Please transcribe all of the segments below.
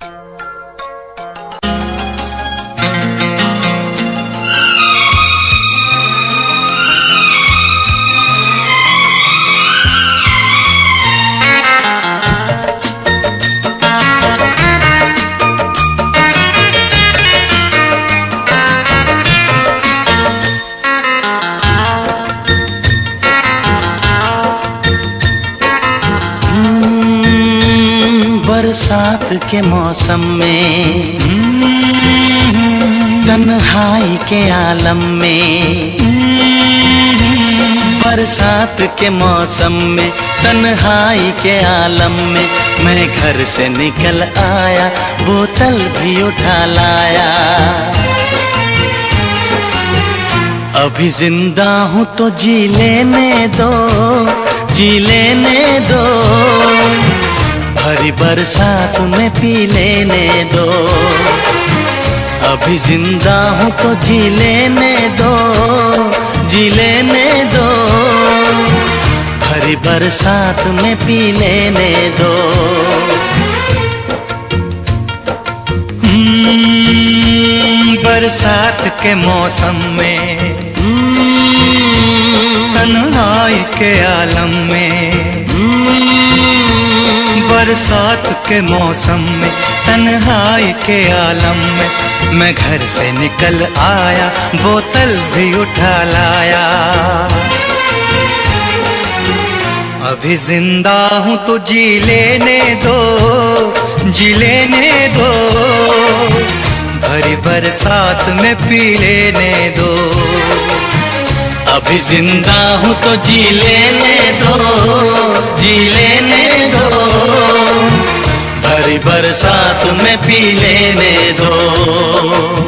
बरसात के मौसम में, तन्हाई के आलम में, बरसात के मौसम में, तन्हाई के आलम में, मैं घर से निकल आया, बोतल भी उठा लाया। अभी जिंदा हूँ तो जी लेने दो, जी लेने दो, भरी बरसात में पी लेने दो। अभी जिंदा हूँ तो जी लेने दो, जी लेने दो, भरी बरसात में पी लेने दो। बरसात के मौसम में, तन्हाई के आलम में, बरसात के मौसम में, तन्हाई के आलम में, मैं घर से निकल आया, बोतल भी उठा लाया। अभी जिंदा हूँ तो जी लेने दो, जी लेने दो, भरी बरसात में पी लेने दो। अभी जिंदा हूँ तो जी लेने दो, जी लेने दो, भरी बरसात में पी लेने दो।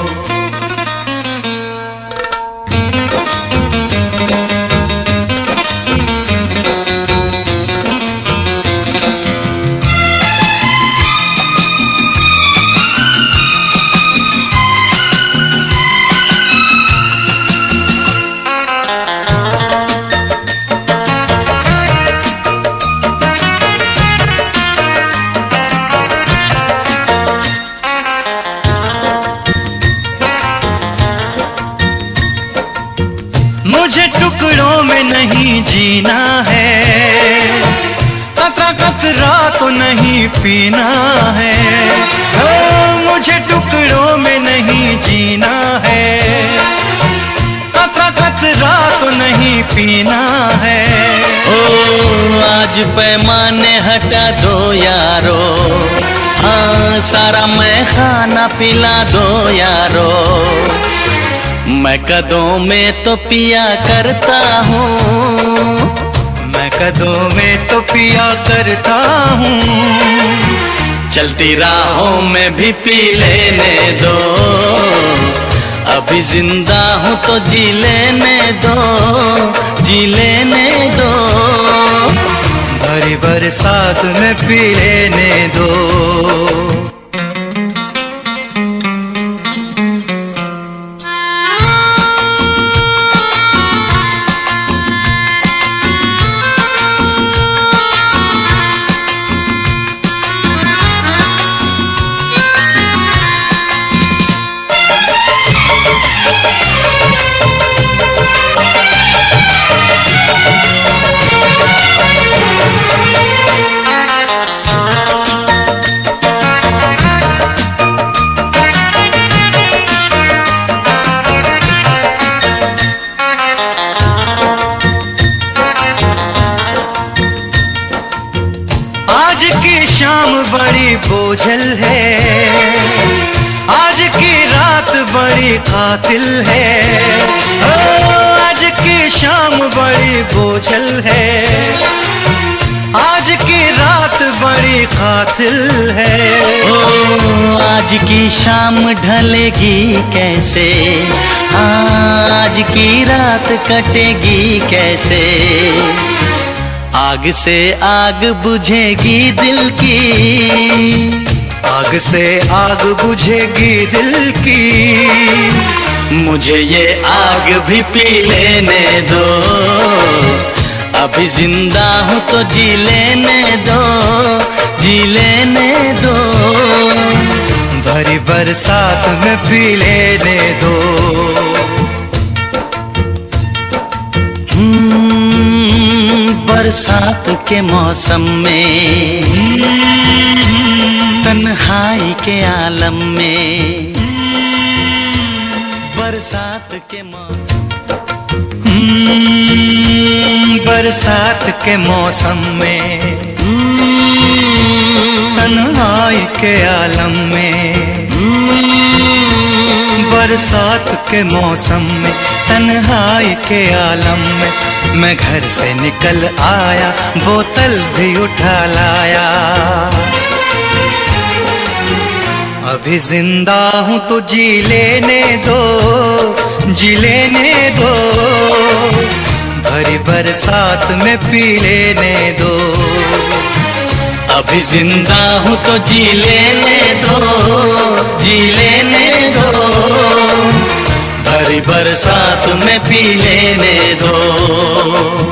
मुझे टुकड़ों में नहीं जीना है, कतरा कतरा तो नहीं पीना है। ओ, मुझे टुकड़ों में नहीं जीना है, कतरा कतरा तो नहीं पीना है। ओ आज पैमाने हटा दो यारो, हाँ सारा मैं खाना पिला दो यारो। मैं कदों में तो पिया करता हूँ, मैं कदों में तो पिया करता हूँ, चलती राहों में भी पी लेने दो। अभी जिंदा हूँ तो जी लेने दो, जी लेने दो, भरी बरसात में पी लेने दो। आज की शाम बड़ी बोझल है, आज की रात बड़ी कातिल है। ओ, आज की शाम बड़ी बोझल है, आज की रात बड़ी कातिल है। ओ आज की शाम ढलेगी कैसे, आज की रात कटेगी कैसे। आग से आग बुझेगी दिल की, आग से आग बुझेगी दिल की, मुझे ये आग भी पी लेने दो। अभी जिंदा हूँ तो जी लेने दो, जी लेने दो। भरी बरसात में पी लेने दो। बरसात के मौसम में, तन्हाई के आलम में, बरसात के मौसम, बरसात के मौसम में, तन्हाई के आलम में, बरसात के मौसम में, तन्हाई के आलम में, मैं घर से निकल आया, बोतल भी उठा लाया। अभी जिंदा हूँ तो जी लेने दो, जी लेने दो, भरी बरसात में पी लेने दो। अभी जिंदा हूँ तो जी लेने दो, जी लेने दो, भरी बरसात में पी लेने दो।